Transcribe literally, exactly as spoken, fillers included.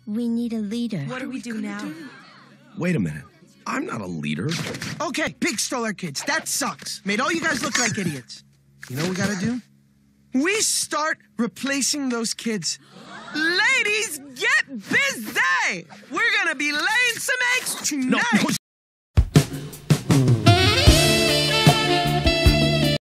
We need a leader. What do we do now? Do? Wait a minute. I'm not a leader. Okay, Pig stole our kids. That sucks. Made all you guys look like idiots. You know what we gotta do? We start replacing those kids. Ladies, get busy! We're gonna be laying some eggs tonight! No, no,